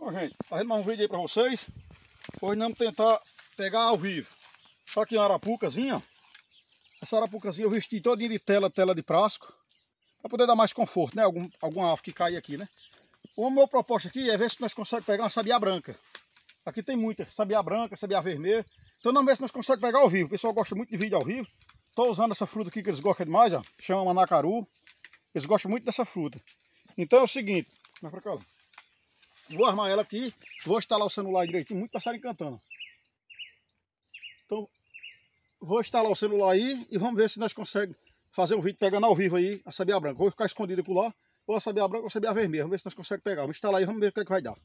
Bom, gente, fazendo mais um vídeo aí pra vocês. Hoje nós vamos tentar pegar ao vivo. Só aqui uma arapucazinha. Essa arapucazinha eu vesti todinha de tela de plástico, para poder dar mais conforto, né? Alguma ave que cair aqui, né? O meu propósito aqui é ver se nós conseguimos pegar uma sabiá branca. Aqui tem muita, sabiá branca, sabiá vermelha. Então vamos ver se nós conseguimos pegar ao vivo. O pessoal gosta muito de vídeo ao vivo. Estou usando essa fruta aqui que eles gostam demais, ó. Chama manacaru. Eles gostam muito dessa fruta. Então é o seguinte, vai pra cá, ó. Vou armar ela aqui, vou instalar o celular direitinho, muito passarinho cantando. Então, vou instalar o celular aí e vamos ver se nós conseguimos fazer um vídeo pegando ao vivo aí a sabiá branca. Vou ficar escondido por lá, ou a sabiá branca ou a sabiá vermelha. Vamos ver se nós conseguimos pegar. Vamos instalar aí, vamos ver o que é que vai dar.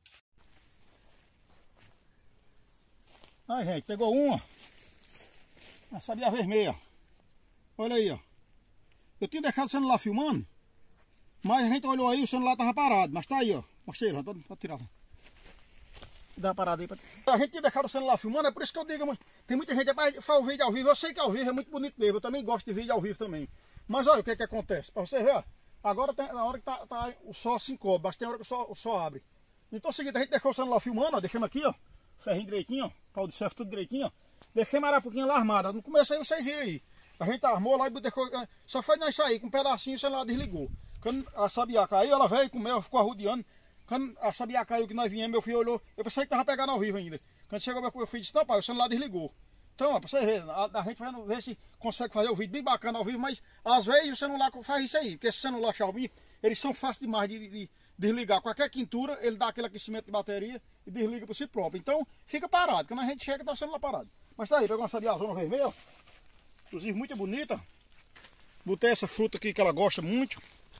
Aí, gente, pegou uma sabiá vermelha. Olha aí, ó. Eu tinha deixado o celular filmando, mas a gente olhou aí, o celular estava parado. Mas tá aí, ó. Mostrei, ó. Pode tirar. Dá uma parada aí. A gente tinha deixado o celular filmando, é por isso que eu digo, tem muita gente que faz o vídeo ao vivo. Eu sei que ao vivo é muito bonito mesmo. Eu também gosto de vídeo ao vivo também. Mas olha o que é que acontece. Pra você ver, ó. Agora tem a hora que o sol se encobre, mas tem hora que o sol abre. Então é o seguinte, a gente deixou o celular filmando, ó. Deixamos aqui, ó. Ferrinho direitinho, ó. Pau de certo tudo direitinho, ó. Deixamos a arapuquinha lá armada. No começo aí vocês viram aí. A gente armou lá e deixou. Só foi nós sair com um pedacinho, o celular desligou. Quando a sabiá caiu, ela veio, comeu, ficou arrodeando. Quando a sabiá caiu que nós viemos, meu filho olhou, eu pensei que tava pegando ao vivo ainda. Quando chegou meu filho disse, não pai, o celular desligou. Então, ó, pra vocês verem, a gente vai ver se consegue fazer o vídeo bem bacana ao vivo, mas às vezes o celular faz isso aí, porque esse celular Xiaomi, eles são fáceis demais de desligar. Qualquer quintura, ele dá aquele aquecimento de bateria e desliga por si próprio. Então, fica parado, quando a gente chega, tá o celular parado. Mas tá aí, pegou uma sabiazona vermelha, ó. Inclusive muito bonita. Botei essa fruta aqui que ela gosta muito.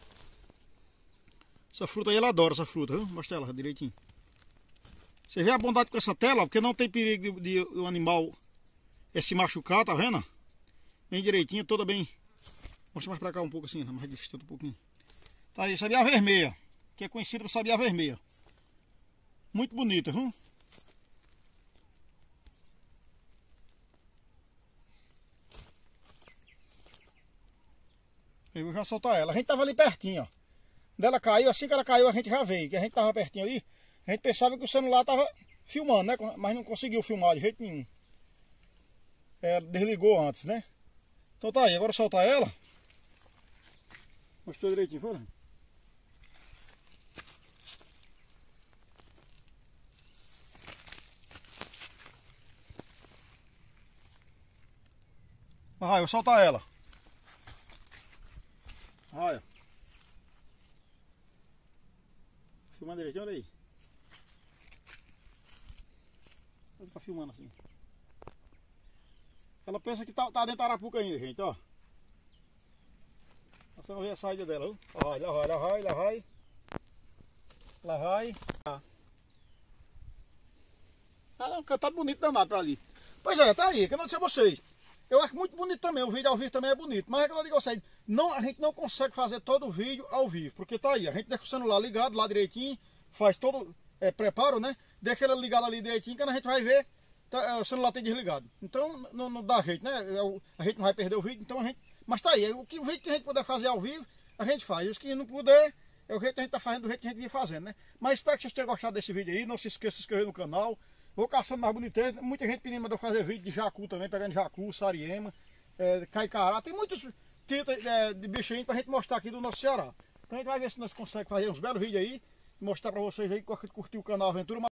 Essa fruta aí ela adora, essa fruta, viu? Mostra ela direitinho. Você vê a bondade com essa tela, porque não tem perigo de o animal se machucar, tá vendo? Bem direitinho, toda bem. Mostra mais pra cá um pouco assim, mais distante um pouquinho. Tá aí, sabiá vermelha, que é conhecida por sabiá vermelha. Muito bonita, viu? Eu vou já soltar ela. A gente tava ali pertinho, ó. Dela caiu, assim que ela caiu a gente já veio, que a gente tava pertinho ali, a gente pensava que o celular tava filmando, né? Mas não conseguiu filmar de jeito nenhum. Desligou antes, né? Então tá aí, agora soltar ela. Mostrou direitinho, foi? Ah, eu vou soltar ela. Olha. Filmando direitinho, olha aí. Vou ficar filmando assim. Ela pensa que tá dentro da arapuca ainda, gente, ó. Nós vamos ver a saída dela, viu? Lá vai. Ah, um cantado bonito danado pra ali. Pois é, tá aí, que eu não disse a vocês. Eu acho muito bonito também, o vídeo ao vivo também é bonito. Mas é que eu digo a vocês, a gente não consegue fazer todo o vídeo ao vivo. Porque tá aí, a gente deixa o celular ligado lá direitinho, faz todo preparo, né? Deixa ele ligado ali direitinho, quando a gente vai ver, o celular tem desligado. Então não dá jeito, né? A gente não vai perder o vídeo, então a gente... Mas tá aí, o vídeo que a gente puder fazer ao vivo, a gente faz. E os que não puder, é o jeito que a gente tá fazendo, do jeito que a gente ia fazendo, né? Mas espero que vocês tenham gostado desse vídeo aí. Não se esqueça de se inscrever no canal. Vou caçando mais boniteza. Muita gente pedindo pra eu fazer vídeo de jacu também, pegando jacu, sariema, caicará. Tem muitos tipos de bicho aí pra gente mostrar aqui do nosso Ceará. Então a gente vai ver se nós conseguimos fazer uns belos vídeos aí, mostrar pra vocês aí, curtir o canal Aventura.